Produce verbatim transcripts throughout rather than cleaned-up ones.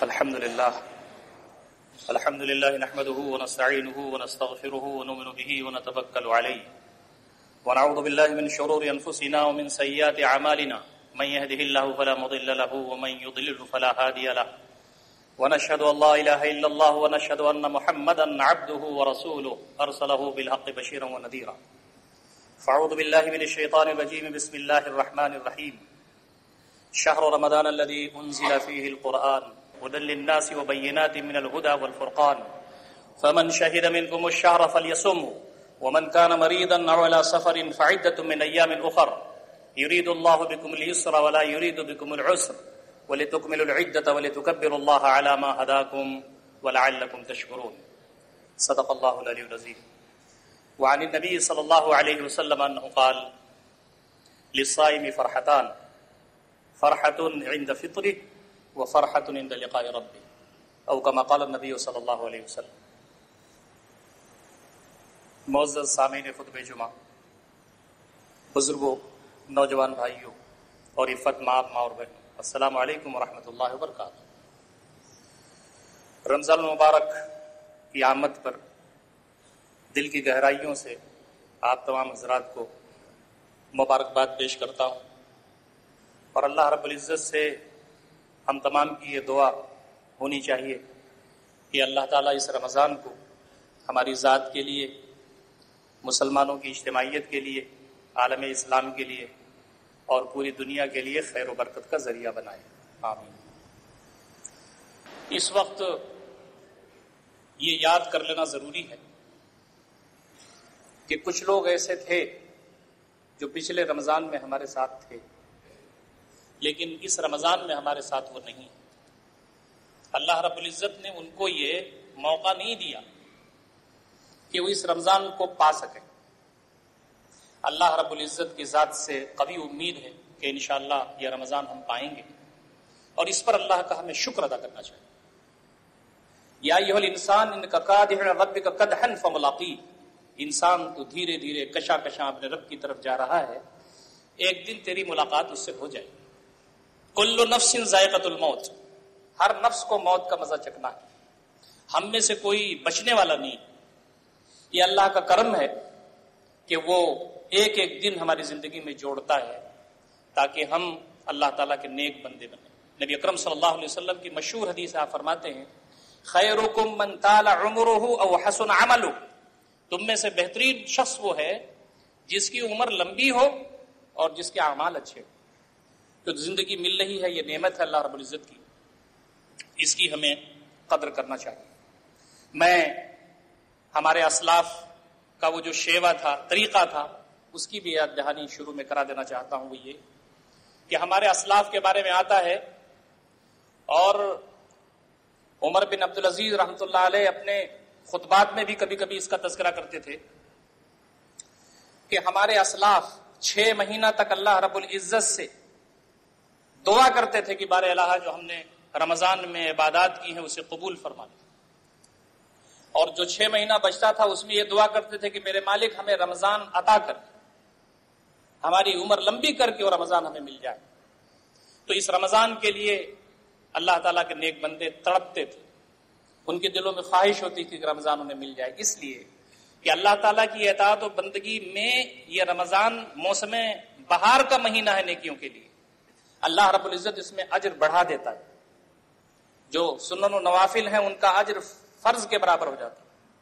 الحمد لله الحمد لله نحمده ونستعينه ونستغفره ونؤمن به ونتوكل عليه ونعوذ بالله من شرور أنفسنا ومن سيئات أعمالنا من يهده الله فلا مضل له ومن يضلل فلا هادي له ونشهد أن لا إله إلا الله ونشهد أن محمدا عبده ورسوله أرسله بالحق بشيرا ونذيرا فأعوذ بالله من الشيطان الرجيم بسم الله الرحمن الرحيم شهر رمضان الذي أنزل فيه القرآن هدى للناس وبينات من الهدى والفرقان فمن شهد منكم الشهر فليصمه ومن كان مريضا أو على سفر فعدة من أيام أخر يريد الله بكم اليسر ولا يريد بكم العسر ولتكملوا العدة ولتكبروا الله على ما هداكم ولعلكم تشكرون صدق الله العلي العظيم. وعن النبي صلى الله عليه وسلم أنه قال للصائم فرحتان فرحة عند فطره وفرحة عند لقاء ربه أو كما قال النبي صلى الله عليه وسلم. معزز سامعین خطبہ جمعہ، بزرگوں، نوجوان بھائیوں اور عفت ماں ماں اور بہنوں، السلام علیکم ورحمۃ اللہ وبرکاتہ. رمضان المبارک کی آمد پر دل کی گہرائیوں سے آپ تمام حضرات کو مبارکباد پیش کرتا ہوں اور اللہ رب العزت سے ہم تمام کی یہ دعا ہونی چاہیے کہ اللہ تعالیٰ اس رمضان کو ہماری ذات کے لیے، مسلمانوں کی اجتماعیت کے لیے، عالم اسلام کے لیے اور پوری دنیا کے لیے خیر و برکت کا ذریعہ بنائے، آمین. اس وقت یہ یاد کر لینا ضروری ہے کہ کچھ لوگ ایسے تھے جو پچھلے رمضان میں ہمارے ساتھ تھے لیکن اس رمضان میں ہمارے ساتھ وہ نہیں. اللہ رب العزت نے ان کو یہ موقع نہیں دیا کہ وہ اس رمضان کو پا سکیں. اللہ رب العزت کی ذات سے قوی امید ہے کہ انشاءاللہ یہ رمضان ہم پائیں گے اور اس پر اللہ کا ہمیں شکر ادا کرنا چاہیے. یا ایھا الانسان انک کادح ربک کدحا فملاقیہ، انسان تو دھیرے دھیرے کشا کشا اپنے رب کی طرف جا رہا ہے، ایک دن تیری ملاقات اس سے ہو جائے گی. کل نفس ذائقۃ الموت، ہر نفس کو موت کا مزہ چکھنا ہے، ہم میں سے کوئی بچنے والا نہیں. یہ اللہ کا کرم ہے کہ وہ ایک ایک دن ہماری زندگی میں جوڑتا ہے تاکہ ہم اللہ تعالیٰ کے نیک بندے بنیں. نبی اکرم صلی اللہ علیہ وسلم کی مشہور حدیث آپ فرماتے ہیں خیرکم من طال عمرہ او حسن عملہ، تم میں سے بہترین شخص وہ ہے جس کی عمر لمبی ہو اور جس کے اعمال اچھے ہو. جو زندگی مل رہی ہے یہ نعمت ہے اللہ رب العزت کی، اس کی ہمیں قدر کرنا چاہیے. میں ہمارے اسلاف کا وہ جو شیوا تھا، طریقہ تھا، اس کی بھی یاد دہانی شروع میں کرا دینا چاہتا ہوں. وہ یہ کہ ہمارے اسلاف کے بارے میں آتا ہے اور عمر بن عبدالعزیز رحمۃ اللہ علیہ اپنے خطبات میں بھی کبھی کبھی اس کا تذکرہ کرتے تھے کہ ہمارے اسلاف چھ مہینہ تک اللہ رب العزت سے دعا کرتے تھے کہ بار الہ جو ہم نے رمضان میں عبادات کی ہیں اسے قبول فرما لے، اور جو چھ مہینہ بچتا تھا اس میں یہ دعا کرتے تھے کہ میرے مالک ہمیں رمضان عطا کر، ہماری عمر لمبی کر کے اور رمضان ہمیں مل جائے. تو اس رمضان کے لیے اللہ تعالیٰ کے نیک بندے تڑپتے تھے، ان کے دلوں میں خواہش ہوتی تھی کہ رمضان انہیں مل جائے، اس لیے کہ اللہ تعالیٰ کی اطاعت و بندگی میں یہ رمضان موسم بہار کا مہینہ ہے نیکیوں کے لیے. اللہ رب العزت اس میں اجر بڑھا دیتا ہے، جو سنن و نوافل ہیں ان کا اجر فرض کے برابر ہو جاتا ہے،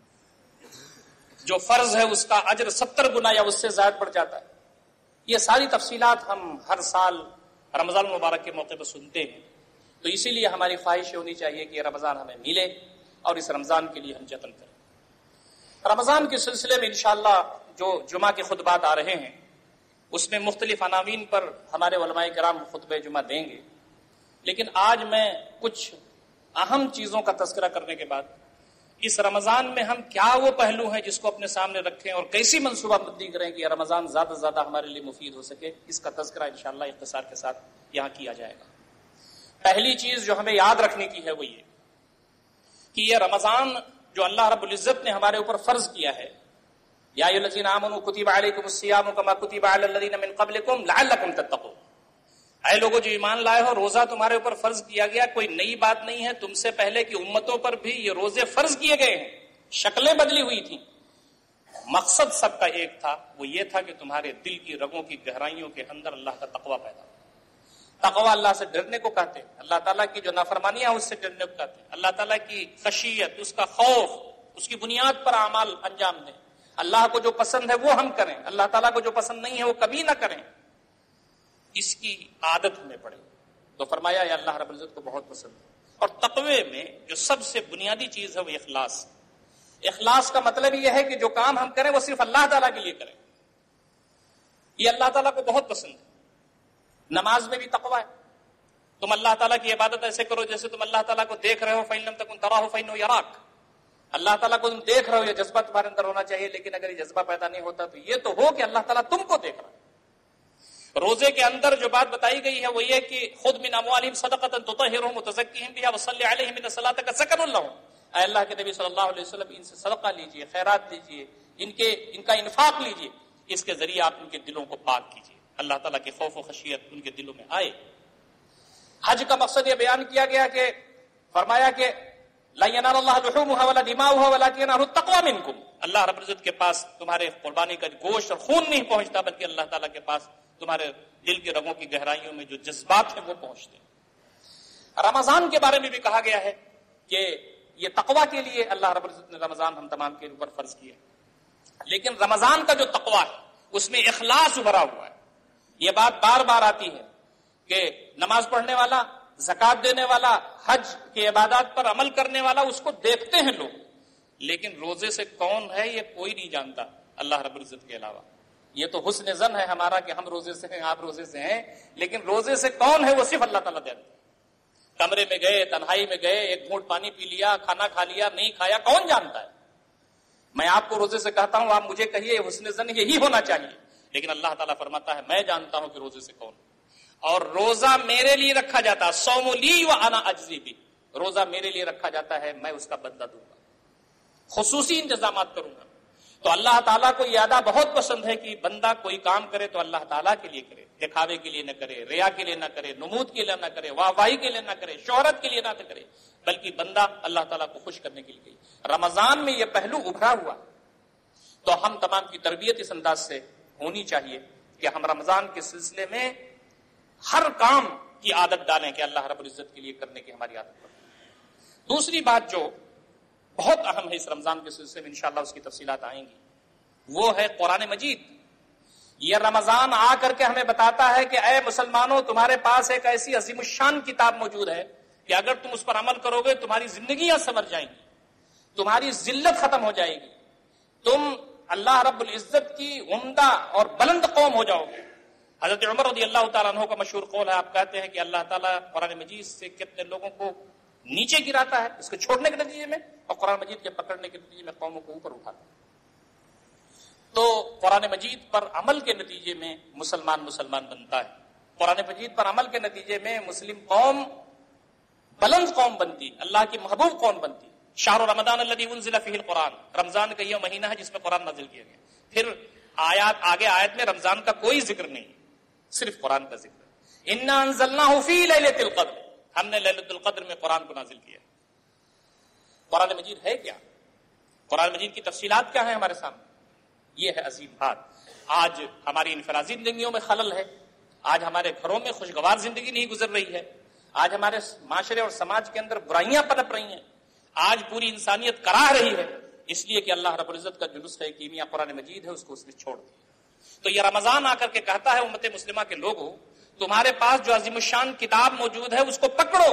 جو فرض ہے اس کا اجر ستر گنا یا اس سے زائد بڑھ جاتا ہے. یہ ساری تفصیلات ہم ہر سال رمضان المبارک کے موقع پر سنتے ہیں، تو اسی لیے ہماری خواہش ہونی چاہیے کہ رمضان ہمیں ملے اور اس رمضان کے لیے ہم جتن کریں. رمضان کے سلسلے میں انشاءاللہ جو جمعہ کے خطبات آ رہے ہیں اس میں مختلف عناوین پر ہمارے علماء کرام خطبہ جمعہ دیں گے، لیکن آج میں کچھ اہم چیزوں کا تذکرہ کرنے کے بعد اس رمضان میں ہم کیا وہ پہلو ہیں جس کو اپنے سامنے رکھیں اور کیسی منصوبہ بندی کریں کہ یہ رمضان زیادہ سے زیادہ ہمارے لیے مفید ہو سکے، اس کا تذکرہ انشاءاللہ اختصار کے ساتھ یہاں کیا جائے گا. پہلی چیز جو ہمیں یاد رکھنے کی ہے وہ یہ کہ یہ رمضان جو اللہ رب العزت نے ہمارے اوپر فرض کیا ہے، یا ایھا الذین آمنوا کتب علیکم الصیام کما کتب علی الذین من قبلکم لعلکم تتقون، اے لوگوں جو ایمان لائے ہو، روزہ تمہارے اوپر فرض کیا گیا، کوئی نئی بات نہیں ہے، تم سے پہلے کی امتوں پر بھی یہ روزے فرض کیے گئے ہیں، شکلیں بدلی ہوئی تھیں، مقصد سب کا ایک تھا، وہ یہ تھا کہ تمہارے دل کی رگوں کی گہرائیوں کے اندر اللہ کا تقویٰ پیدا ہو۔ تقویٰ اللہ سے ڈرنے کو کہتے ہیں، اللہ تعالیٰ کی جو نافرمانیاں اس سے ڈرنے کو کہتے ہیں، اللہ تعالیٰ کی خشیت، اس کا خوف، اس کی بنیاد پر اعمال انجام دیں، اللہ کو جو پسند ہے وہ ہم کریں، اللہ تعالیٰ کو جو پسند نہیں ہے وہ کبھی نہ کریں، اس کی عادت ہمیں پڑے۔ تو فرمایا یہ اللہ رب العزت کو بہت پسند ہے۔ اور تقوی میں جو سب سے بنیادی چیز ہے وہ اخلاص۔ اخلاص کا مطلب یہ ہے کہ جو کام ہم کریں وہ صرف اللہ تعالیٰ کے لیے کریں، یہ اللہ تعالیٰ کو بہت پسند ہے۔ نماز میں بھی تقوی ہے، تم اللہ تعالیٰ کی عبادت ایسے کرو جیسے تم اللہ تعالیٰ کو دیکھ رہے ہو، فَإِن لَمْ تَكُنْ تَرَاهُ فَإِنَّهُ يَرَاكَ، اللہ تعالیٰ کو تم دیکھ رہے ہو، یہ جذبہ تمہارے اندر ہونا چاہیے، لیکن اگر یہ جذبہ پیدا نہیں ہوتا تو یہ تو ہو کہ اللہ تعالیٰ تم کو دیکھ رہا ہے۔ روزے کے اندر جو بات بتائی گئی ہے وہ یہ کہ خُذْ مِنْ أَمْوَالِهِمْ صَدَقَةً تُطَهِّرُهُمْ وَتُزَكِّيهِمْ بِهَا وَصَلِّ عَلَيْهِمْ إِنَّ صَلَاتَكَ سَكَنٌ لَّهُمْ، اے اللہ کے نبی صلی اللہ علیہ وسلم ان سے صدقہ لیجئے، خیرات دیجئے، ان کے ان کا انفاق لیجئے، اس کے ذریعے آپ ان کے دلوں کو پاک کیجئے، اللہ تعالیٰ کی خوف و خشیت ان کے دلوں میں آئے۔ حج کا مقصد یہ بیان کیا گیا کہ فرمایا کہ لا ينال اللہ لحومها ولا دماؤها ولكن ينال التقوى منكم، اللہ رب العزت کے پاس تمہارے قربانی کا گوشت اور خون نہیں پہنچتا، بلکہ اللہ تعالیٰ کے پاس تمہارے دل کی رگوں کی گہرائیوں میں جو جذبات ہیں وہ پہنچتے ہیں۔ رمضان کے بارے میں بھی کہا گیا ہے کہ یہ تقوی کے لیے اللہ رب العزت نے رمضان ہم تمام کے اوپر فرض کیا، لیکن رمضان کا جو تقوی ہے اس میں اخلاص ابھرا ہوا ہے۔ یہ بات بار بار آتی ہے کہ نماز پڑھنے والا، زکات دینے والا، حج کی عبادات پر عمل کرنے والا، اس کو دیکھتے ہیں لوگ، لیکن روزے سے کون ہے یہ کوئی نہیں جانتا اللہ رب العزت کے علاوہ۔ یہ تو حسن ظن ہے ہمارا کہ ہم روزے سے ہیں، آپ روزے سے ہیں، لیکن روزے سے کون ہے وہ صرف اللہ تعالیٰ دیتا ہے۔ کمرے میں گئے، تنہائی میں گئے، ایک گھونٹ پانی پی لیا، کھانا کھا لیا، نہیں کھایا، کون جانتا ہے؟ میں آپ کو روزے سے کہتا ہوں، آپ مجھے کہیے حسن ظن یہی ہونا چاہیے، لیکن اللہ تعالیٰ فرماتا ہے میں جانتا ہوں کہ روزے سے کون، اور روزہ میرے لیے رکھا جاتا ہے، صوم لی و انا اجزی بہ، روزہ میرے لیے رکھا جاتا ہے، میں اس کا بدلہ دوں گا، خصوصی انتظامات کروں گا۔ تو اللہ تعالیٰ کو یہ ادا بہت پسند ہے کہ بندہ کوئی کام کرے تو اللہ تعالیٰ کے لیے کرے، دکھاوے کے لیے نہ کرے، ریا کے لیے نہ کرے، نمود کے لیے نہ کرے، واہ واہی کے لیے نہ کرے، شہرت کے لیے نہ کرے، بلکہ بندہ اللہ تعالیٰ کو خوش کرنے کے لیے کرے۔ رمضان میں یہ پہلو ابھرا ہوا، تو ہم تمام کی تربیت اس انداز سے ہونی چاہیے کہ ہم رمضان کے سلسلے میں ہر کام کی عادت ڈالیں کہ اللہ رب العزت کے لیے کرنے کی ہماری عادت بنے۔ دوسری بات جو بہت اہم ہے اس رمضان کے سلسلے میں، انشاءاللہ اس کی تفصیلات آئیں گی، وہ ہے قرآن مجید۔ یہ رمضان آ کر کے ہمیں بتاتا ہے کہ اے مسلمانوں، تمہارے پاس ایک ایسی عظیم الشان کتاب موجود ہے کہ اگر تم اس پر عمل کرو گے تمہاری زندگیاں سنور جائیں گی، تمہاری ذلت ختم ہو جائے گی، تم اللہ رب العزت کی عمدہ اور بلند قوم ہو جاؤ گے۔ حضرت عمر رضی اللہ تعالیٰ عنہ کا مشہور قول ہے، آپ کہتے ہیں کہ اللہ تعالیٰ قرآن مجید سے کتنے لوگوں کو نیچے گراتا ہے اس کو چھوڑنے کے نتیجے میں، اور قرآن مجید کے پکڑنے کے نتیجے میں قوموں کو اوپر اٹھاتا ہے۔ تو قرآن مجید پر عمل کے نتیجے میں مسلمان مسلمان بنتا ہے، قرآن مجید پر عمل کے نتیجے میں مسلم قوم بلند قوم بنتی، اللہ کی محبوب قوم بنتی۔ شہر رمضان الذی انزل فیہ القرآن، رمضان کا یہ مہینہ ہے جس میں قرآن نازل کیا گیا۔ پھر آیات آگے آیت میں رمضان کا کوئی ذکر نہیں، صرف قرآن کا ذکر ہے۔ انا انزلناہ فی لیلۃ القدر، ہم نے لیلۃ القدر میں قرآن کو نازل کیا۔ قرآن مجید ہے کیا؟ قرآن مجید کی تفصیلات کیا ہیں ہمارے سامنے؟ یہ ہے عظیم بات۔ آج ہماری انفرادی زندگیوں میں خلل ہے، آج ہمارے گھروں میں خوشگوار زندگی نہیں گزر رہی ہے، آج ہمارے معاشرے اور سماج کے اندر برائیاں پنپ رہی ہیں، آج پوری انسانیت کراہ رہی ہے، اس لیے کہ اللہ رب العزت کا جو نسخہ کیمیا قرآن مجید ہے اس کو اس نے چھوڑ دیا۔ تو یہ رمضان آ کر کے کہتا ہے امت مسلمہ کے لوگوں، تمہارے پاس جو عظیم الشان کتاب موجود ہے اس کو پکڑو،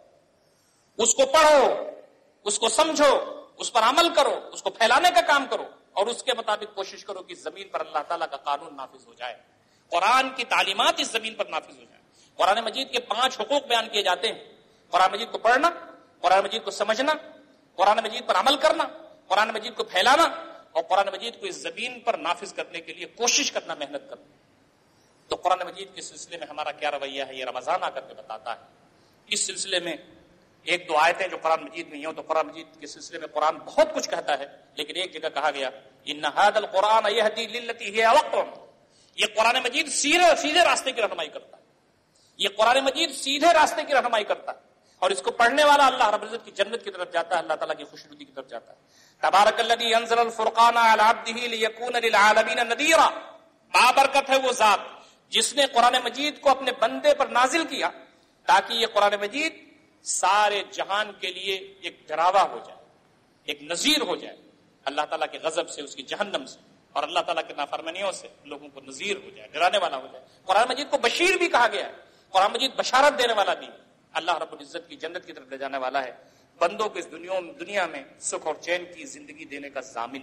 اس کو پڑھو، اس کو سمجھو، اس پر عمل کرو، اس کو پھیلانے کا کام کرو، اور اس کے مطابق کوشش کرو کہ زمین پر اللہ تعالیٰ کا قانون نافذ ہو جائے، قرآن کی تعلیمات اس زمین پر نافذ ہو جائے۔ قرآن مجید کے پانچ حقوق بیان کیے جاتے ہیں، قرآن مجید کو پڑھنا، قرآن مجید کو سمجھنا، قرآن مجید پر عمل کرنا، قرآن مجید کو پھیلانا، اور قرآن مجید کو اس زمین پر نافذ کرنے کے لیے کوشش کرنا، محنت کرنا۔ تو قرآن مجید کے سلسلے میں ہمارا کیا رویہ ہے، یہ رمضان آ کر کے بتاتا ہے۔ اس سلسلے میں ایک دو آیتیں جو قرآن مجید میں ہیں، تو قرآن مجید کے سلسلے میں قرآن بہت کچھ کہتا ہے، لیکن ایک جگہ کہا گیا ان ھذا القرآن یہدی للتی ہی اقوم، یہ قرآن مجید سیدھے سیدھے راستے کی رہنمائی کرتا ہے، یہ قرآن مجید سیدھے راستے کی رہنمائی کرتا ہے اور اس کو پڑھنے والا اللہ رب العزت کی جنت کی طرف جاتا ہے، اللہ تعالیٰ کی خوشنودی کی طرف جاتا ہے۔ تبارک الذی انزل الفرقان علی عبدہ لیکون للعالمین نذیرا، بابرکت ہے وہ ذات جس نے قرآن مجید کو اپنے بندے پر نازل کیا تاکہ یہ قرآن مجید سارے جہان کے لیے ایک ڈراوا ہو جائے، ایک نذیر ہو جائے اللہ تعالیٰ کے غضب سے، اس کی جہنم سے، اور اللہ تعالیٰ کے نافرمانیوں سے لوگوں کو نذیر ہو جائے، ڈرانے والا ہو جائے۔ قرآن مجید کو بشیر بھی کہا گیا ہے، قرآن مجید بشارت دینے والا بھی، اللہ رب العزت کی جنت کی طرف لے جانے والا ہے، بندوں کو اس دنیا دنیا میں سکھ اور چین کی زندگی دینے کا ضامن۔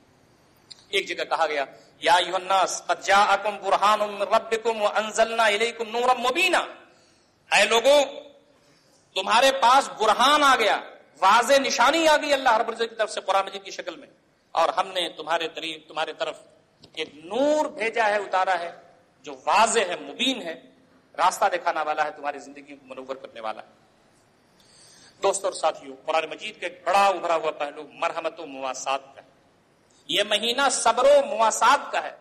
ایک جگہ کہا گیا یا ایھا الناس قد جاءکم برہان من ربکم وانزلنا الیکم نورا مبینا، اے لوگوں تمہارے پاس برہان آ گیا، واضح نشانی آ گئی اللہ رب العزت کی طرف سے قرآن مجید کی شکل میں، اور ہم نے تمہارے طریق تمہارے طرف ایک نور بھیجا ہے، اتارا ہے جو واضح ہے، مبین ہے، راستہ دکھانے والا ہے، تمہاری زندگی کو منور کرنے والا ہے۔ دوستوں اور ساتھیوں، قرآن مجید کا ایک بڑا ابھرا ہوا پہلو مرحمت و مواسات کا ہے۔ یہ مہینہ صبر و مواسات کا ہے،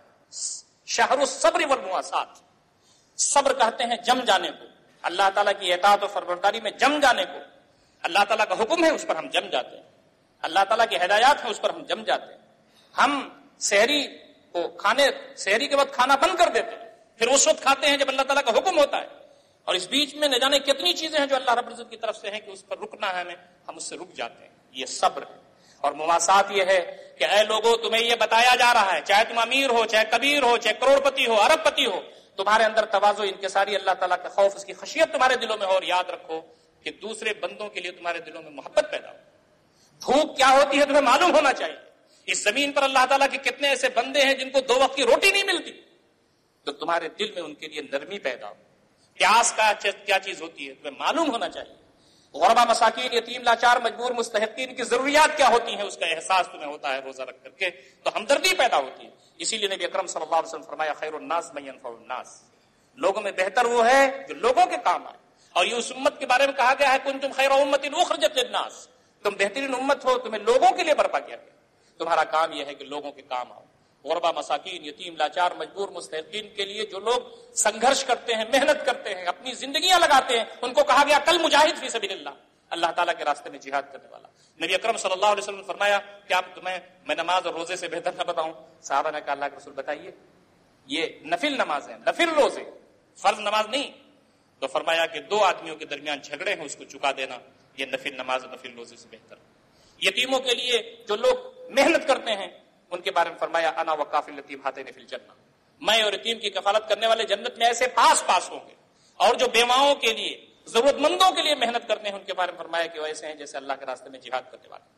شہر الصبر والمواسات۔ صبر کہتے ہیں جم جانے کو، اللہ تعالیٰ کی اطاعت و فرمانبرداری میں جم جانے کو۔ اللہ تعالیٰ کا حکم ہے، اس پر ہم جم جاتے ہیں، اللہ تعالیٰ کی ہدایات ہیں، اس پر ہم جم جاتے ہیں۔ ہم سحری کو کھانے سحری کے وقت کھانا بند کر دیتے ہیں، پھر اس وقت کھاتے ہیں جب اللہ تعالیٰ کا حکم ہوتا ہے، اور اس بیچ میں نہ جانے کتنی چیزیں ہیں جو اللہ رب العزت کی طرف سے ہیں کہ اس پر رکنا ہے ہمیں، ہم اس سے رک جاتے ہیں۔ یہ صبر ہے۔ اور مواسات یہ ہے کہ اے لوگوں تمہیں یہ بتایا جا رہا ہے، چاہے تم امیر ہو، چاہے کبیر ہو، چاہے کروڑ پتی ہو، ارب پتی ہو، تمہارے اندر تواضع، انکساری، اللہ تعالیٰ کا خوف، اس کی خشیت تمہارے دلوں میں ہو، اور یاد رکھو کہ دوسرے بندوں کے لیے تمہارے دلوں میں محبت پیدا ہو۔ بھوک کیا ہوتی ہے تمہیں معلوم ہونا چاہیے۔ اس زمین پر اللہ تعالیٰ کے کتنے ایسے بندے ہیں جن کو دو وقت کی روٹی نہیں ملتی، تو تمہارے دل میں ان کے لیے نرمی پیدا ہو۔ پیاس کا کیا چیز ہوتی ہے تمہیں معلوم ہونا چاہیے۔ غربا، مساکین، یتیم، لاچار، مجبور، مستحقین کی ضروریات کیا ہوتی ہیں، اس کا احساس تمہیں ہوتا ہے روزہ رکھ کر کے، تو ہمدردی پیدا ہوتی ہے۔ اسی لیے نبی اکرم صلی اللہ علیہ وسلم فرمایا خیر الناس من ينفع الناس، لوگوں میں بہتر وہ ہے جو لوگوں کے کام آئے۔ اور یہ اس امت کے بارے میں کہا گیا ہے کنتم خیر امۃ اخرجت للناس، تم بہترین امت ہو، تمہیں لوگوں کے لیے برپا کیا گیا، تمہارا کام یہ ہے کہ لوگوں کے کام آؤ۔ غربا، مساکین، یتیم، لاچار، مجبور، مستحقین کے لیے جو لوگ سنگھرش کرتے ہیں، محنت کرتے ہیں، اپنی زندگیاں لگاتے ہیں، ان کو کہا گیا کل مجاہد فی سبیل اللہ، اللہ تعالیٰ کے راستے میں جہاد کرنے والا۔ نبی اکرم صلی اللہ علیہ وسلم نے فرمایا کیا تمہیں میں نماز اور روزے سے بہتر نہ بتاؤں؟ صحابہ نے کہا اللہ کے رسول بتائیے۔ یہ نفل نماز ہے، نفل روزے، فرض نماز نہیں۔ تو فرمایا کہ دو آدمیوں کے درمیان جھگڑے ہیں، اس کو چکا دینا یہ نفل نماز اور نفل روزے سے بہتر۔ یتیموں کے لیے جو لوگ محنت کرتے ہیں ان کے بارے میں فرمایا انا وکافل یتیم ہاتین فی الجنہ، میں اور یتیم کی کفالت کرنے والے جنت میں ایسے پاس پاس ہوں گے۔ اور جو بیواؤں کے لیے، ضرورت مندوں کے لیے محنت کرتے ہیں ان کے بارے میں فرمایا کہ وہ ایسے ہیں جیسے اللہ کے راستے میں جہاد کرنے والے۔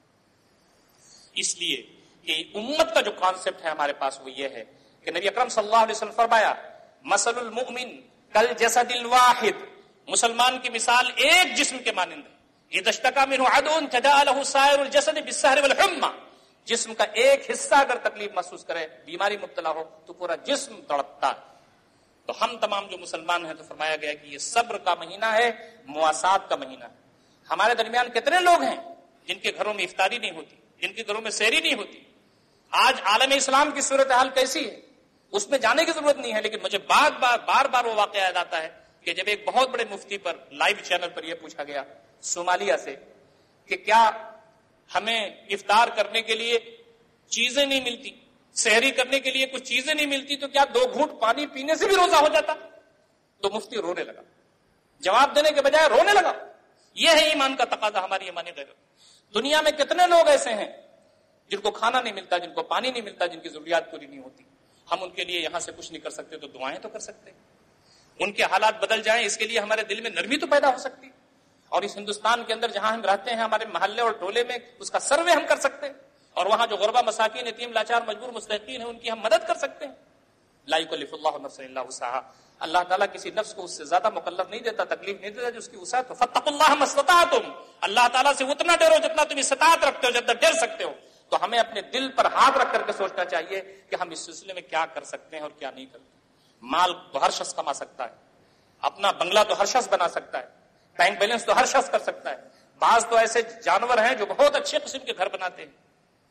اس لیے کہ امت کا جو کانسیپٹ ہے ہمارے پاس وہ یہ ہے کہ نبی اکرم صلی اللہ علیہ وسلم فرمایا مثل المؤمن کالجسد الواحد، مسلمان کی مثال ایک جسم کے مانند ہے، اذا اشتکى منه عضو تداعى له سائر الجسد بالسهر والحمى، جسم کا ایک حصہ اگر تکلیف محسوس کرے، بیماری مبتلا ہو، تو پورا جسم تڑپتا ہے۔ تو ہم تمام جو مسلمان ہیں تو فرمایا گیا کہ یہ صبر کا مہینہ ہے، مواسات کا مہینہ ہے۔ ہمارے درمیان کتنے لوگ ہیں جن کے گھروں میں افطاری نہیں ہوتی، جن کے گھروں میں سحری نہیں ہوتی۔ آج عالم اسلام کی صورتحال کیسی ہے اس میں جانے کی ضرورت نہیں ہے، لیکن مجھے بار بار بار بار وہ واقعہ یاد آتا ہے کہ جب ایک بہت بڑے مفتی پر لائیو چینل پر یہ پوچھا گیا صومالیہ سے کہ کیا ہمیں افطار کرنے کے لیے چیزیں نہیں ملتی، سحری کرنے کے لیے کچھ چیزیں نہیں ملتی، تو کیا دو گھونٹ پانی پینے سے بھی روزہ ہو جاتا؟ تو مفتی رونے لگا، جواب دینے کے بجائے رونے لگا۔ یہ ہے ایمان کا تقاضا، ہماری ایمانی غیرت۔ دنیا میں کتنے لوگ ایسے ہیں جن کو کھانا نہیں ملتا، جن کو پانی نہیں ملتا، جن کی ضروریات پوری نہیں ہوتی۔ ہم ان کے لیے یہاں سے کچھ نہیں کر سکتے تو دعائیں تو کر سکتے ہیں، ان کے حالات بدل جائیں اس کے لیے ہمارے دل میں نرمی تو پیدا ہو سکتی۔ اور اس ہندوستان کے اندر جہاں ہم رہتے ہیں ہمارے محلے اور ٹولے میں اس کا سروے ہم کر سکتے ہیں، اور وہاں جو غربا، مساکین، یتیم، لاچار، مجبور، مستحقین ہیں ان کی ہم مدد کر سکتے ہیں۔ لا یکلف اللہ نفسا الا وسعها، اللہ تعالیٰ کسی نفس کو اس سے زیادہ مکلف نہیں دیتا، تکلیف نہیں دیتا جو اس کی وسعت ہو۔ فاتقوا اللہ ما استطعتم، اللہ تعالیٰ سے اتنا ڈرو جتنا تم استطاعت رکھتے ہو، جتنا ڈر سکتے ہو۔ تو ہمیں اپنے دل پر ہاتھ رکھ کر کے سوچنا چاہیے کہ ہم اس سلسلے میں کیا کر سکتے ہیں اور کیا نہیں کرتے۔ مال تو ہر شخص کما سکتا ہے، اپنا بنگلہ تو ہر شخص بنا سکتا ہے، بینک بیلنس تو ہر شخص کر سکتا ہے۔ بعض تو ایسے جانور ہیں جو بہت اچھے قسم کے گھر بناتے ہیں،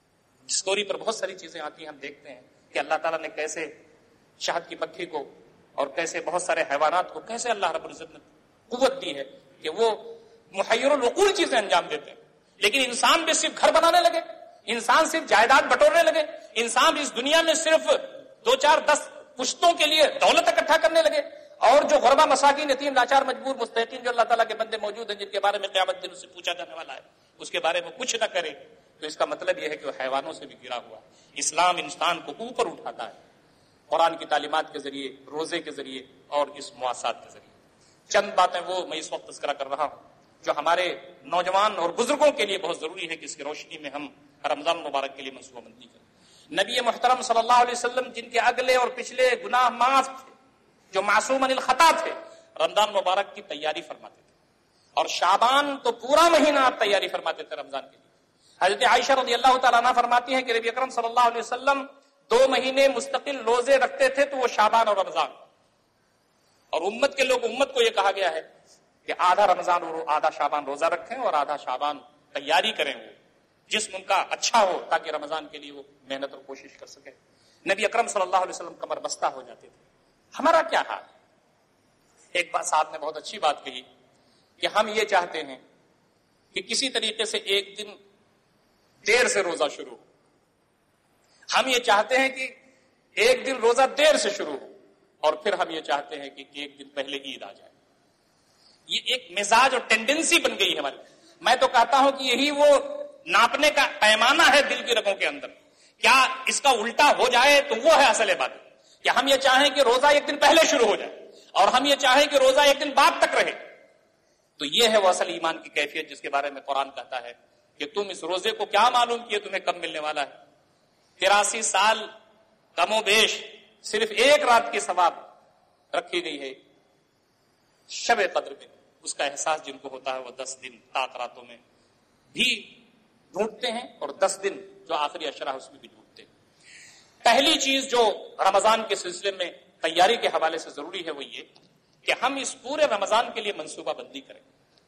ڈسکوری پر بہت ساری چیزیں آتی ہیں، ہم دیکھتے ہیں کہ اللہ تعالیٰ نے کیسے شہد کی مکھی کو اور کیسے بہت سارے حیوانات کو کیسے اللہ رب العزت نے قوت دی ہے کہ وہ محیر العقول چیزیں انجام دیتے ہیں. لیکن انسان بھی صرف گھر بنانے لگے, انسان صرف جائیداد بٹورنے لگے, انسان اس دنیا میں صرف دو چار دس پشتوں کے لیے دولت اکٹھا کرنے لگے, اور جو غربا مساکین یتیم لاچار مجبور مستحقین جو اللہ تعالیٰ کے بندے موجود ہیں جن کے بارے میں قیامت دن سے پوچھا جانے والا ہے, اس کے بارے میں کچھ نہ کرے, تو اس کا مطلب یہ ہے کہ وہ حیوانوں سے بھی گرا ہوا. اسلام انسان کو اوپر اٹھاتا ہے قرآن کی تعلیمات کے ذریعے, روزے کے ذریعے اور اس مواسات کے ذریعے. چند باتیں وہ میں اس وقت تذکرہ کر رہا ہوں جو ہمارے نوجوان اور بزرگوں کے لیے بہت ضروری ہے کہ اس کی روشنی میں ہم رمضان مبارک کے لیے منصوبہ بندی کریں. نبی محترم صلی اللہ علیہ وسلم جن کے اگلے اور پچھلے گناہ معاف تھے, جو معصوم عن الخطا تھے, رمضان مبارک کی تیاری فرماتے تھے, اور شعبان تو پورا مہینہ آپ تیاری فرماتے تھے رمضان کے لیے. حضرت عائشہ رضی اللہ تعالیٰ عنہ فرماتی ہیں کہ نبی اکرم صلی اللہ علیہ وسلم دو مہینے مستقل روزے رکھتے تھے, تو وہ شعبان اور رمضان. اور امت کے لوگ, امت کو یہ کہا گیا ہے کہ آدھا رمضان اور آدھا شعبان روزہ رکھیں اور آدھا شعبان تیاری کریں, وہ جسم ان کا اچھا ہو تاکہ رمضان کے لیے وہ محنت اور کوشش کر سکے. نبی اکرم صلی اللہ علیہ وسلم کمر بستہ ہو جاتے تھے. ہمارا کیا حال ہے؟ ایک بات صاحب نے بہت اچھی بات کہی کہ ہم یہ چاہتے ہیں کہ کسی طریقے سے ایک دن دیر سے روزہ شروع ہو. ہم یہ چاہتے ہیں کہ ایک دن روزہ دیر سے شروع ہو, اور پھر ہم یہ چاہتے ہیں کہ ایک دن پہلے عید آ جائے. یہ ایک مزاج اور ٹینڈنسی بن گئی ہے ہماری. میں تو کہتا ہوں کہ یہی وہ ناپنے کا پیمانہ ہے دل کی رگوں کے اندر. کیا اس کا الٹا ہو جائے تو وہ ہے اصل بات, کہ ہم یہ چاہیں کہ روزہ ایک دن پہلے شروع ہو جائے اور ہم یہ چاہیں کہ روزہ ایک دن بعد تک رہے. تو یہ ہے وہ اصل ایمان کی کیفیت جس کے بارے میں قرآن کہتا ہے کہ تم اس روزے کو کیا معلوم کیے تمہیں کب ملنے والا ہے. تراسی سال کم و بیش صرف ایک رات کی ثواب رکھی گئی ہے شب قدر میں. اس کا احساس جن کو ہوتا ہے وہ دس دن تاک راتوں میں بھی ڈھونڈتے ہیں, اور دس دن جو آخری اشرا ہے اس میں بھی ڈھونڈتے ہیں. پہلی چیز جو رمضان کے سلسلے میں تیاری کے حوالے سے ضروری ہے وہ یہ کہ ہم اس پورے رمضان کے لیے منصوبہ بندی کریں.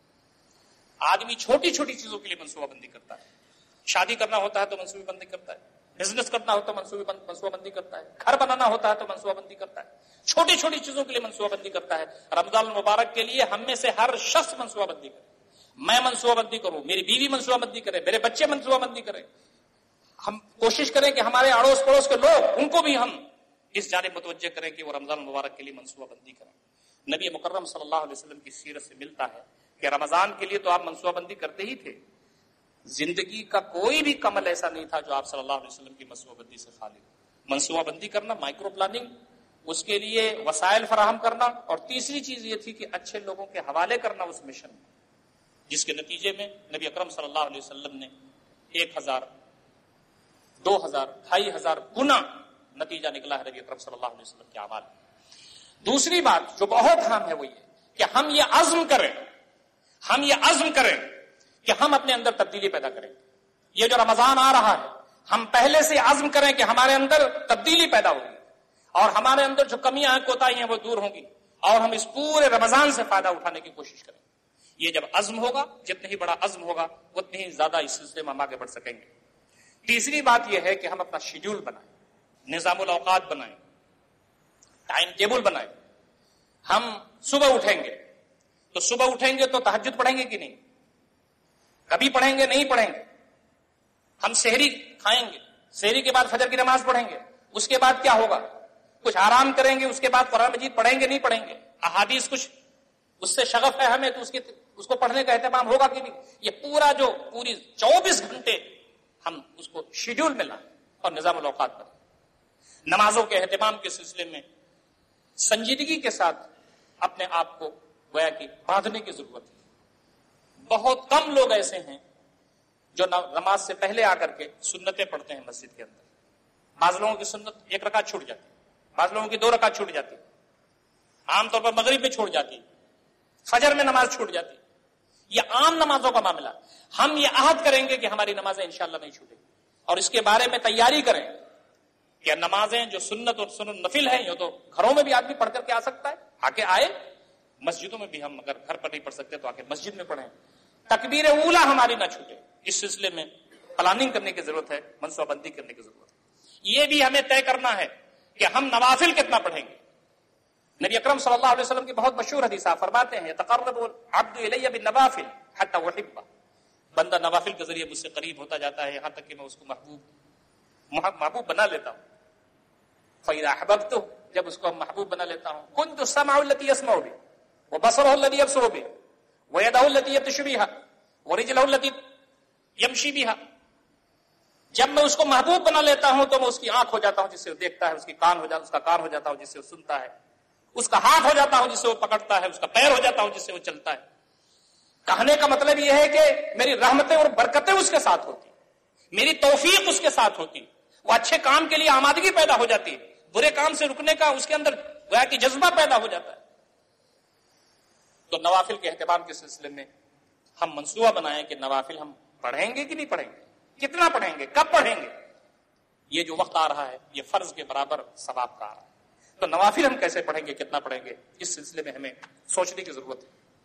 آدمی چھوٹی چھوٹی چیزوں کے لیے منصوبہ بندی کرتا ہے. شادی کرنا ہوتا ہے تو منصوبہ بندی کرتا ہے, بزنس کرنا ہوتا ہے منصوبہ منصوبہ بندی کرتا ہے, گھر بنانا ہوتا ہے تو منصوبہ بندی کرتا ہے, چھوٹی چھوٹی چیزوں کے لیے منصوبہ بندی کرتا ہے. رمضان المبارک کے لیے ہم میں سے ہر شخص منصوبہ بندی کرے. میں منصوبہ بندی کروں, میری بیوی منصوبہ بندی کرے, میرے بچے منصوبہ بندی کریں. ہم کوشش کریں کہ ہمارے اڑوس پڑوس کے لوگ, ان کو بھی ہم اس جانب متوجہ کریں کہ وہ رمضان المبارک کے لیے منصوبہ بندی کریں. نبی مکرم صلی اللہ علیہ وسلم کی سیرت سے ملتا ہے کہ رمضان کے لیے تو آپ منصوبہ بندی کرتے ہی تھے, زندگی کا کوئی بھی عمل ایسا نہیں تھا جو آپ صلی اللہ علیہ وسلم کی منصوبہ بندی سے خالی. منصوبہ بندی کرنا, مائکرو پلاننگ, اس کے لیے وسائل فراہم کرنا, اور تیسری چیز یہ تھی کہ اچھے لوگوں کے حوالے کرنا اس مشن میں, جس کے نتیجے میں نبی اکرم صلی اللہ علیہ وسلم نے ایک ہزار دو ہزار ڈھائی ہزار گنا نتیجہ نکلا ہے نبی اکرم صلی اللہ علیہ وسلم کے اعمال. دوسری بات جو بہت اہم ہے وہ یہ کہ ہم یہ عزم کریں, ہم یہ عزم کریں کہ ہم اپنے اندر تبدیلی پیدا کریں. یہ جو رمضان آ رہا ہے ہم پہلے سے عزم کریں کہ ہمارے اندر تبدیلی پیدا ہوگی, اور ہمارے اندر جو کمیاں ہیں, کوتاہیاں ہیں, وہ دور ہوں گی, اور ہم اس پورے رمضان سے فائدہ اٹھانے کی کوشش کریں. یہ جب عزم ہوگا, جتنا ہی بڑا عزم ہوگا اتنی ہی زیادہ اس سلسلے میں ہم آگے بڑھ سکیں گے. تیسری بات یہ ہے کہ ہم اپنا شیڈول بنائیں, نظام الاوقات بنائیں, ٹائم ٹیبل بنائیں. ہم صبح اٹھیں گے تو صبح اٹھیں گے تو تہجد پڑھیں گے کہ نہیں؟ کبھی پڑھیں گے, نہیں پڑھیں گے. ہم سحری کھائیں گے, سحری کے بعد فجر کی نماز پڑھیں گے, اس کے بعد کیا ہوگا؟ کچھ آرام کریں گے, اس کے بعد قرآن مجید پڑھیں گے, نہیں پڑھیں گے. احادیث کچھ اس سے شغف ہے ہمیں تو اس کے اس کو پڑھنے کا اہتمام ہوگا کہ نہیں؟ یہ پورا جو پوری چوبیس گھنٹے ہم اس کو شیڈول میں لائیں اور نظام الاوقات کریں. نمازوں کے اہتمام کے سلسلے میں سنجیدگی کے ساتھ اپنے آپ کو گویا کہ باندھنے کی ضرورت ہے. بہت کم لوگ ایسے ہیں جو نماز سے پہلے آ کر کے سنتیں پڑھتے ہیں مسجد کے اندر. بعض لوگوں کی سنت ایک رکعت چھوٹ جاتی ہے, بعض لوگوں کی دو رکعت چھوٹ جاتی ہے, عام طور پر مغرب میں چھوٹ جاتی ہے, فجر میں نماز چھوٹ جاتی ہے. یہ عام نمازوں کا معاملہ. ہم یہ عہد کریں گے کہ ہماری نمازیں انشاءاللہ نہیں چھوٹیں گی, اور اس کے بارے میں تیاری کریں کہ نمازیں جو سنت اور سنن نفل ہیں, یہ تو گھروں میں بھی آدمی پڑھ کر کے آ سکتا ہے, آ کے آئے. مسجدوں میں بھی ہم اگر گھر پر نہیں پڑھ سکتے تو آ کے مسجد میں پڑھیں. تکبیر اولا ہماری نہ چھوٹے. اس سلسلے میں پلاننگ کرنے کی ضرورت ہے, منصوبہ بندی کرنے کی ضرورت ہے. یہ بھی ہمیں طے کرنا ہے کہ ہم نوافل کتنا پڑھیں گے. نبی اکرم صلی اللہ علیہ وسلم کی بہت مشہور حدیث آپ فرماتے ہیں یتقرب العبد الی بالنوافل حتی احبہ، بندہ نوافل کے ذریعے مجھ سے قریب ہوتا جاتا ہے یہاں تک کہ میں اس کو محبوب محبوب بنا لیتا ہوں. فإذا احببته، جب اس کو محبوب بنا لیتا ہوں، كنت السمع الذي يسمع به وبصره الذي يبصر به ويده التي يبطش بها ورجله التي يمشي بها. جب میں اس کو محبوب بنا لیتا ہوں تو میں اس کی آنکھ ہو جاتا ہوں جس سے وہ دیکھتا ہے، اس کی کان ہو جاتا اس کا کان ہو جاتا ہوں جس سے وہ سنتا ہے، اس کا ہاتھ ہو جاتا ہوں جس سے وہ پکڑتا ہے، اس کا پیر ہو جاتا ہوں جس سے وہ چلتا ہے. کہنے کا مطلب یہ ہے کہ میری رحمتیں اور برکتیں اس کے ساتھ ہوتی، میری توفیق اس کے ساتھ ہوتی، وہ اچھے کام کے لیے آمادگی پیدا ہو جاتی، برے کام سے رکنے کا اس کے اندر گویا کہ جذبہ پیدا ہو جاتا ہے. تو نوافل کے اہتمام کے سلسلے میں ہم منصوبہ بنائیں کہ نوافل ہم پڑھیں گے کہ نہیں پڑھیں گے، کتنا پڑھیں گے، کب پڑھیں گے. یہ جو وقت آ رہا ہے یہ فرض کے برابر ثواب کا آ رہا ہے. تو نوافل ہم کیسے پڑھیں گے، کتنا پڑھیں گے، اس سلسلے میں ہمیں سوچنے کی ضرورت ہے.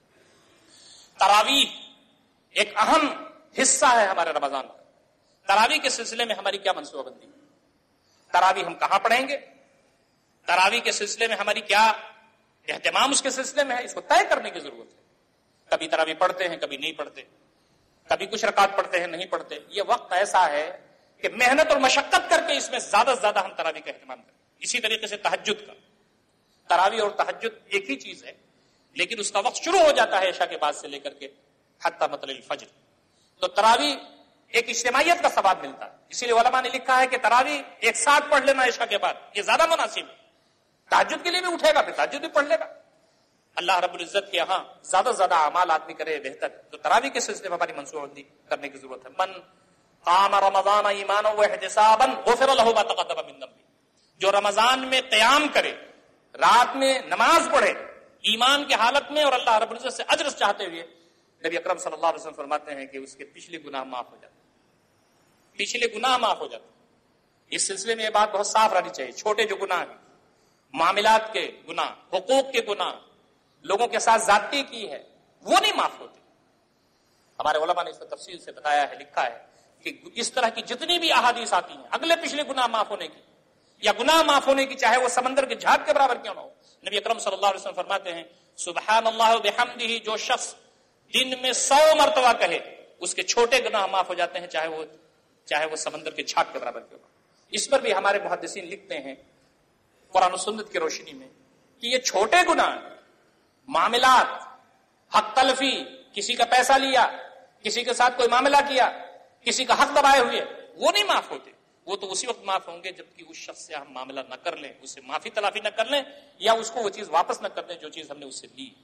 تراویح ایک اہم حصہ ہے ہمارے رمضان کا. تراویح کے سلسلے میں ہماری کیا منصوبہ بندی ہے، تراویح ہم کہاں پڑھیں گے، تراویح کے سلسلے میں ہماری کیا اہتمام اس کے سلسلے میں ہے، اس کو طے کرنے کی ضرورت ہے. کبھی تراویح پڑھتے ہیں، کبھی نہیں پڑھتے، کبھی کچھ رکعت پڑھتے ہیں، نہیں پڑھتے. یہ وقت ایسا ہے کہ محنت اور مشقت کر کے اس میں زیادہ سے زیادہ ہم تراویح کا اہتمام کریں. اسی طریقے سے تہجد کا، تراویح اور تہجد ایک ہی چیز ہے، لیکن اس کا وقت شروع ہو جاتا ہے عشاء کے بعد سے لے کر کے حتی مطلع الفجر. تو تراویح ایک اجتماعیت کا ثواب ملتا ہے. اسی لیے علماء نے لکھا ہے کہ تراویح ایک ساتھ پڑھ لینا عشاء کے بعد یہ زیادہ مناسب ہے. تہجد کے لیے بھی اٹھے گا پھر تہجد بھی پڑھ لے گا. اللہ رب العزت کے یہاں زیادہ سے زیادہ اعمال آدمی کرے بہتر. تو تراویح کے سلسلے میں ہماری منصوبہ بندی کرنے کی ضرورت ہے. من قام رمضان ایمانا واحتسابا غفر له ما تقدم من ذنبه. جو رمضان میں قیام کرے، رات میں نماز پڑھے ایمان کی حالت میں اور اللہ رب العزت سے اجر چاہتے ہوئے، نبی اکرم صلی اللہ علیہ وسلم فرماتے ہیں کہ اس کے پچھلے گناہ معاف ہو جاتے ہیں، پچھلے گناہ معاف ہو جاتے ہیں. اس سلسلے میں یہ بات بہت صاف رہنی چاہیے. چھوٹے جو گناہ ہیں، معاملات کے گناہ، حقوق کے گناہ، لوگوں کے ساتھ زیادتی کی ہے، وہ نہیں معاف ہوتے. ہمارے علماء نے اس میں تفصیل سے بتایا ہے، لکھا ہے کہ اس طرح کی جتنی بھی احادیث آتی ہیں اگلے پچھلے گناہ معاف ہونے کی یا گناہ معاف ہونے کی، چاہے وہ سمندر کے جھاگ کے برابر کیوں نہ ہو، نبی اکرم صلی اللہ علیہ وسلم فرماتے ہیں سبحان اللہ و بحمدہ، جو شخص دن میں سو مرتبہ کہے اس کے چھوٹے گناہ معاف ہو جاتے ہیں، چاہے وہ چاہے وہ سمندر کے جھاگ کے برابر کیوں نہ ہو. اس پر بھی ہمارے محدثین لکھتے ہیں قرآن و سنت کی روشنی میں کہ یہ چھوٹے گناہ، معاملات، حق تلفی، کسی کا پیسہ لیا، کسی کے ساتھ کوئی معاملہ کیا، کسی کا حق دبائے ہوئے، وہ نہیں معاف ہوتے. وہ تو اسی وقت معاف ہوں گے جبکہ اس شخص سے ہم معاملہ نہ کر لیں، اس سے معافی تلافی نہ کر لیں، یا اس کو وہ چیز واپس نہ کر دیں جو چیز ہم نے اس سے لی.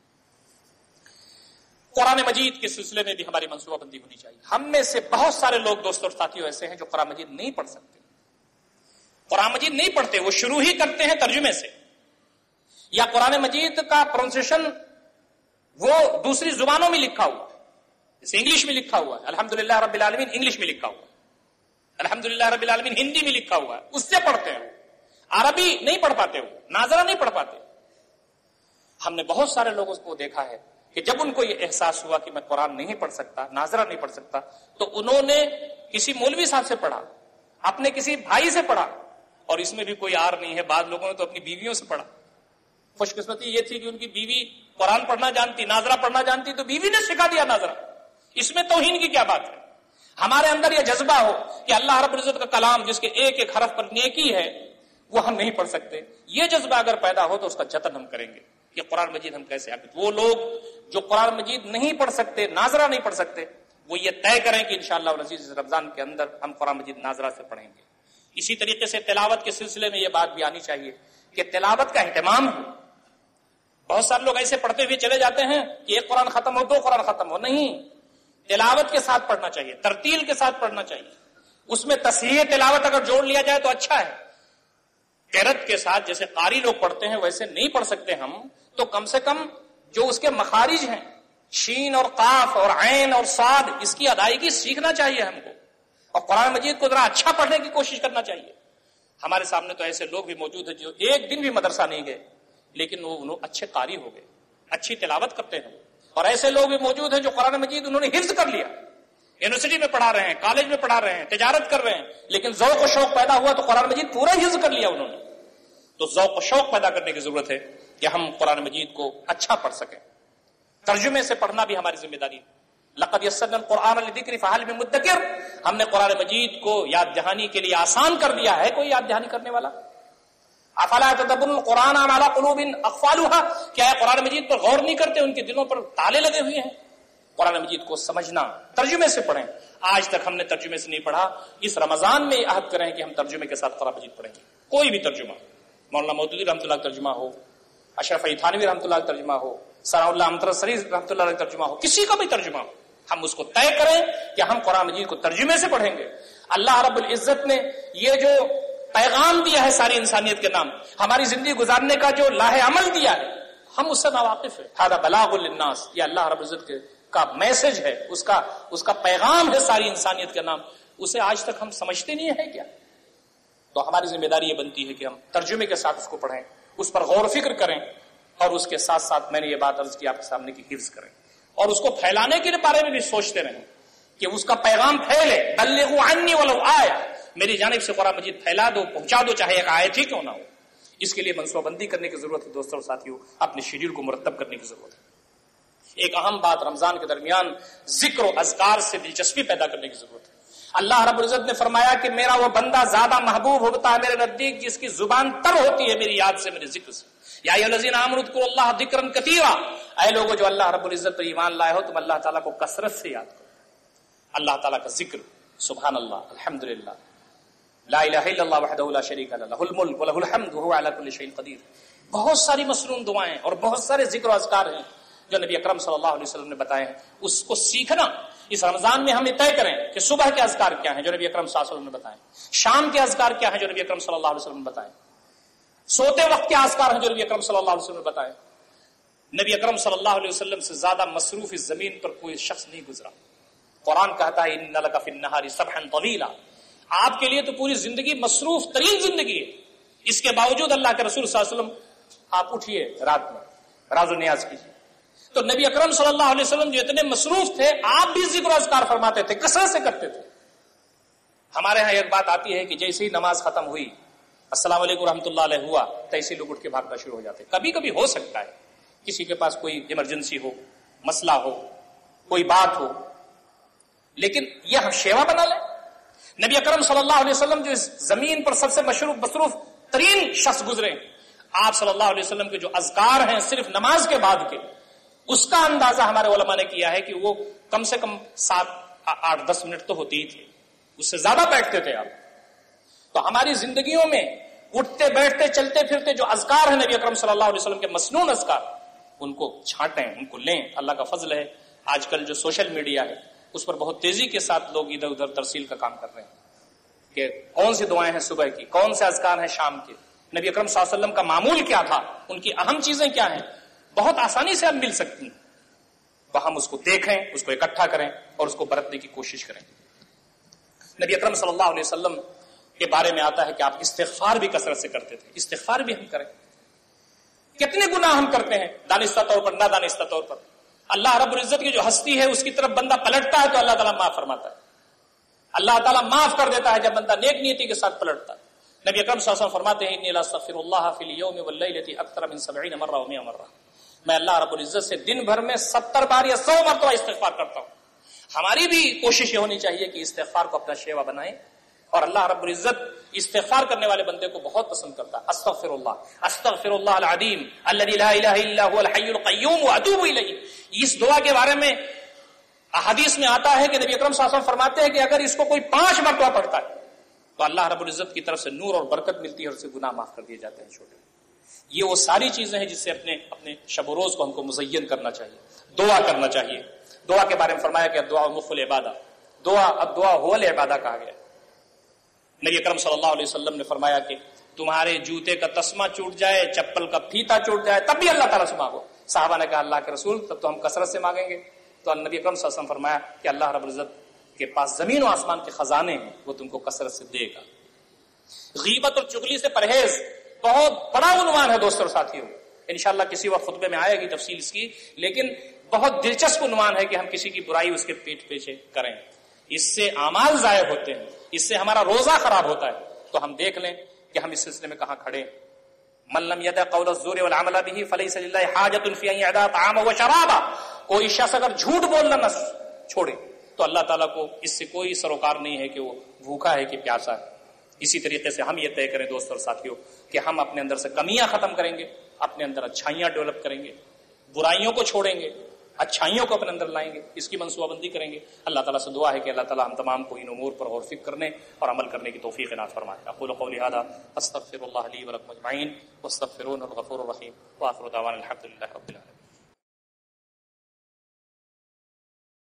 قرآن مجید کے سلسلے میں بھی ہماری منصوبہ بندی ہونی چاہیے. ہم میں سے بہت سارے لوگ دوست اور ساتھیوں ایسے ہیں جو قرآن مجید نہیں پڑھ سکتے، قرآن مجید نہیں پڑھتے، وہ شروع ہی کرتے ہیں ترجمے سے، یا قرآن مجید کا پروننسیشن وہ دوسری زبانوں میں لکھا ہوا، جیسے انگلش میں لکھا ہوا ہے الحمدللہ رب العالمین، انگلش میں لکھا ہوا ہے الحمدللہ رب العالمین، ہندی میں لکھا ہوا ہے، اس سے پڑھتے ہیں. عربی نہیں پڑھ پاتے، وہ ناظرہ نہیں پڑھ پاتے. ہم نے بہت سارے لوگوں کو دیکھا ہے کہ جب ان کو یہ احساس ہوا کہ میں قرآن نہیں پڑھ سکتا، ناظرہ نہیں پڑھ سکتا، تو انہوں نے کسی مولوی صاحب سے پڑھا، اپنے کسی بھائی سے پڑھا، اور اس میں بھی کوئی آر نہیں ہے. بعض لوگوں نے تو اپنی بیویوں سے پڑھا. خوش قسمتی یہ تھی کہ ان کی بیوی قرآن پڑھنا جانتی، ناظرہ پڑھنا جانتی، تو بیوی نے سکھا دیا ناظرہ. اس میں توہین کی کیا بات ہے؟ ہمارے اندر یہ جذبہ ہو کہ اللہ رب العزت کا کلام جس کے ایک ایک حرف پر نیکی ہے وہ ہم نہیں پڑھ سکتے. یہ جذبہ اگر پیدا ہو تو اس کا جتن ہم کریں گے کہ قرآن مجید ہم کیسے آگے. وہ لوگ جو قرآن مجید نہیں پڑھ سکتے، ناظرہ نہیں پڑھ سکتے، وہ یہ طے کریں کہ انشاءاللہ العزیز رمضان کے اندر ہم قرآن مجید ناظرہ سے پڑھیں گے. اسی طریقے سے تلاوت کے سلسلے میں یہ بات بھی آنی چاہیے کہ تلاوت کا اہتمام ہو. بہت سارے لوگ ایسے پڑھتے ہوئے چلے جاتے ہیں کہ ایک قرآن ختم ہو، دو قرآن ختم ہو. نہیں، تلاوت کے ساتھ پڑھنا چاہیے، ترتیل کے ساتھ پڑھنا چاہیے. اس میں تصحیح تلاوت اگر جوڑ لیا جائے تو اچھا ہے. قرأت کے ساتھ جیسے قاری لوگ پڑھتے ہیں ویسے نہیں پڑھ سکتے ہم، تو کم سے کم جو اس کے مخارج ہیں، شین اور قاف اور عین اور صاد، اس کی ادائیگی سیکھنا چاہیے ہم کو، اور قرآن مجید کو ذرا اچھا پڑھنے کی کوشش کرنا چاہیے. ہمارے سامنے تو ایسے لوگ بھی موجود ہیں جو ایک دن بھی مدرسہ نہیں گئے لیکن وہ اچھے قاری ہو گئے، اچھی تلاوت کرتے ہیں. اور ایسے لوگ بھی موجود ہیں جو قرآن مجید انہوں نے حفظ کر لیا، یونیورسٹی میں پڑھا رہے ہیں، کالج میں پڑھا رہے ہیں، تجارت کر رہے ہیں، لیکن ذوق و شوق پیدا ہوا تو قرآن مجید پورا حفظ کر لیا انہوں نے. تو ذوق و شوق پیدا کرنے کی ضرورت ہے. کہ ہم قرآن مجید کو اچھا پڑھ سکیں. ترجمے سے پڑھنا بھی ہماری ذمہ داری ہے. لقد یسرنا القرآن للذکر فہل من مدکر، ہم نے قرآن مجید کو یاد دہانی کے لیے آسان کر دیا ہے. کوئی یاد دہانی کرنے والا؟ افلا یتدبرون القرآن ام علی قلوب اقفالها، کیا ہے قرآن مجید پر غور نہیں کرتے؟ ان کے دلوں پر تالے لگے ہوئے ہیں. قرآن مجید کو سمجھنا، ترجمے سے پڑھیں. آج تک ہم نے ترجمے سے نہیں پڑھا، اس رمضان میں عہد کریں کہ ہم ترجمے کے ساتھ قرآن مجید پڑھیں گے. کوئی بھی ترجمہ، مولانا مودودی رحمۃ اللہ کا ترجمہ ہو، اشرف علی تھانوی رحمۃ اللہ کا ترجمہ ہو، ثناء اللہ امطرسری رحمۃ اللہ کا ترجمہ ہو، کسی کا بھی ترجمہ ہو، ہم اس کو طے کریں کہ ہم قرآن مجید کو ترجمے سے پڑھیں گے. اللہ رب العزت نے یہ جو پیغام دیا ہے ساری انسانیت کے نام، ہماری زندگی گزارنے کا جو لاہ عمل دیا ہے، ہم اس سے ناواقف ہیں. ھذا بلاغ للناس، یہ اللہ رب العزت کے کا میسج ہے، اس کا اس کا پیغام ہے ساری انسانیت کے نام. اسے آج تک ہم سمجھتے نہیں ہیں کیا؟ تو ہماری ذمہ داری یہ بنتی ہے کہ ہم ترجمے کے ساتھ اس کو پڑھیں، اس پر غور و فکر کریں، اور اس کے ساتھ ساتھ میں نے یہ بات عرض کی آپ کے سامنے کی حفظ کریں، اور اس کو پھیلانے کے بارے میں بھی سوچتے رہیں کہ اس کا پیغام پھیلے. بلغوا عنی ولو آیہ، میری جانب سے قرآن مجید پھیلا دو، پہنچا دو، چاہے ایک آیت ہی کیوں نہ ہو. اس کے لیے منصوبہ بندی کرنے کی ضرورت ہے دوستوں اور ساتھیوں، اپنے شیڈول کو مرتب کرنے کی ضرورت ہے. ایک اہم بات، رمضان کے درمیان ذکر و اذکار سے دلچسپی پیدا کرنے کی ضرورت ہے. اللہ رب العزت نے فرمایا کہ میرا وہ بندہ زیادہ محبوب ہوتا ہے میرے نزدیک جس کی زبان تر ہوتی ہے میری یاد سے، میرے ذکر سے. یا ایھا الذین آمنوا اذکروا اللہ ذکرا کثیرا، اے لوگوں جو اللہ رب العزت پر ایمان لائے ہو، تم اللہ تعالیٰ کو کثرت سے یاد کرو. اللہ تعالیٰ کا ذکر، سبحان اللہ، الحمدللہ، لا الہ الا اللہ وحدہ لا شریک لہ، لہ الملک ولہ الحمد وہو علی کل شیء قدیر. بہت ساری مصنون دعائیں اور بہت سارے ذکر و اذکار ہیں جو نبی اکرم صلی اللہ علیہ وسلم نے بتائے ہیں. اس کو سیکھنا اس رمضان میں ہمیں طے کریں کہ صبح کے اذکار کیا ہیں جو نبی اکرم صلی اللہ علیہ وسلم نے بتائے، شام کے اذکار کیا ہیں جو نبی اکرم صلی اللہ علیہ وسلم نے بتائے، سوتے وقت کے اذکار ہیں جو نبی اکرم صلی اللہ علیہ وسلم نے بتائے. نبی اکرم صلی اللہ علیہ وسلم سے زیادہ مصروف اس زمین پر کوئی شخص نہیں گزرا. قرآن کہتا ہے ان لک فی النہار سبحا طویلا، آپ کے لیے تو پوری زندگی مصروف ترین زندگی ہے. اس کے باوجود اللہ کے رسول صلی اللہ علیہ وسلم آپ اٹھیے رات میں راز و نیاز کیجیے. تو نبی اکرم صلی اللہ علیہ وسلم جو اتنے مصروف تھے، آپ بھی ذکر و اذکار فرماتے تھے، کثرت سے کرتے تھے. ہمارے ہاں ایک بات آتی ہے کہ جیسے ہی نماز ختم ہوئی، السلام علیکم رحمۃ اللہ علیہ ہوا، تیسے لوگ اٹھ کے بھاگنا شروع ہو جاتے. کبھی کبھی ہو سکتا ہے کسی کے پاس کوئی ایمرجنسی ہو، مسئلہ ہو، کوئی بات ہو، لیکن یہ ہم شیوا بنا لیں. نبی اکرم صلی اللہ علیہ وسلم جو اس زمین پر سب سے مشروف مصروف ترین شخص گزرے، آپ صلی اللہ علیہ وسلم کے جو اذکار ہیں صرف نماز کے بعد کے، اس کا اندازہ ہمارے علماء نے کیا ہے کہ وہ کم سے کم سات آٹھ دس منٹ تو ہوتی ہی تھی، اس سے زیادہ بیٹھتے تھے آپ. تو ہماری زندگیوں میں اٹھتے بیٹھتے چلتے پھرتے جو اذکار ہیں نبی اکرم صلی اللہ علیہ وسلم کے مسنون اذکار، ان کو چھانٹیں، ان کو لیں. اللہ کا فضل ہے آج کل جو سوشل میڈیا ہے اس پر بہت تیزی کے ساتھ لوگ ادھر ادھر ترسیل کا کام کر رہے ہیں کہ کون سی دعائیں ہیں صبح کی، کون سے اذکار ہیں شام کے، نبی اکرم صلی اللہ علیہ وسلم کا معمول کیا تھا، ان کی اہم چیزیں کیا ہیں، بہت آسانی سے ہم مل سکتی ہیں. تو ہم اس کو دیکھیں، اس کو اکٹھا کریں اور اس کو برتنے کی کوشش کریں. نبی اکرم صلی اللہ علیہ وسلم کے بارے میں آتا ہے کہ آپ استغفار بھی کثرت سے کرتے تھے. استغفار بھی ہم کریں. کتنے گناہ ہم کرتے ہیں دانستہ طور پر، نہ دانستہ طور پر. اللہ رب العزت کی جو ہستی ہے اس کی طرف بندہ پلٹتا ہے تو اللہ تعالیٰ معاف فرماتا ہے. اللہ تعالیٰ معاف کر دیتا ہے جب بندہ نیک نیتی کے ساتھ پلٹتا ہے. نبی اکرم صلی اللہ علیہ وسلم فرماتے ہیں انی لاستغفر اللہ فی اليوم واللیلۃ اکثر من سبعین مرہ و مئہ مرہ، میں اللہ رب العزت سے دن بھر میں ستر بار یا سو مرتبہ استغفار کرتا ہوں. ہماری بھی کوشش یہ ہونی چاہیے کہ استغفار کو اپنا شیوا بنائیں، اور اللہ رب العزت استغفار کرنے والے بندے کو بہت پسند کرتا ہے. استغفر اللہ استغفر اللہ العظیم الذی لا الہ الا هو الحی القیوم واتوب الیہ. اس دعا کے بارے میں احادیث میں آتا ہے کہ نبی اکرم صلی اللہ علیہ وسلم فرماتے ہیں کہ اگر اس کو کوئی پانچ مرتبہ پڑھتا ہے تو اللہ رب العزت کی طرف سے نور اور برکت ملتی ہے اور اس سے گناہ معاف کر دیے جاتے ہیں چھوٹے. یہ وہ ساری چیزیں ہیں جس سے اپنے اپنے شب و روز کو ہم کو مزین کرنا چاہیے، دعا کرنا چاہیے. دعا کے بارے میں فرمایا کہ دعا مخ العبادہ، دعا اب دعا هو العبادہ کہا گیا. نبی اکرم صلی اللہ علیہ وسلم نے فرمایا کہ تمہارے جوتے کا تسمہ چوٹ جائے، چپل کا پھیتا چوٹ جائے، تب بھی اللہ تعالیٰ سے مانگو. صحابہ نے کہا اللہ کے رسول تب تو ہم کثرت سے مانگیں گے. تو نبی اکرم صلی اللہ علیہ وسلم فرمایا کہ اللہ رب العزت کے پاس زمین و آسمان کے خزانے ہیں، وہ تم کو کثرت سے دے گا. غیبت اور چغلی سے پرہیز بہت بڑا عنوان ہے دوستوں اور ساتھیوں. انشاءاللہ کسی وقت خطبے میں آئے گی تفصیل اس کی، لیکن بہت دلچسپ عنوان ہے کہ ہم کسی کی برائی اس کے پیٹ پیچھے کریں. اس سے اعمال ضائع ہوتے ہیں، اس سے ہمارا روزہ خراب ہوتا ہے. تو ہم دیکھ لیں کہ ہم اس سلسلے میں کہاں کھڑے ہیں. من لم يدع قول الزور والعمل به فليس لله حاجة في ان يدع طعامه وشرابه. کوئی شخص اگر جھوٹ بولنا نہ چھوڑے تو اللہ تعالیٰ کو اس سے کوئی سروکار نہیں ہے کہ وہ بھوکا ہے کہ پیاسا ہے. اسی طریقے سے ہم یہ طے کریں دوست اور ساتھیوں کہ ہم اپنے اندر سے کمیاں ختم کریں گے, اپنے اندر اچھائیاں ڈیولپ کریں گے, برائیوں کو چھوڑیں گے, اچھائیوں کو اپنے اندر لائیں گے, اس کی منصوبہ بندی کریں گے. اللہ تعالیٰ سے دعا ہے کہ اللہ تعالیٰ ہم تمام کو ان امور پر غور و فکر کرنے اور عمل کرنے کی توفیق عنایت فرمائے. اقول قولی ھذا استغفر اللہ لی ولکم اجمعین واستغفروہ الغفور الرحیم وآخر دعوانا الحمد للہ رب العالمین.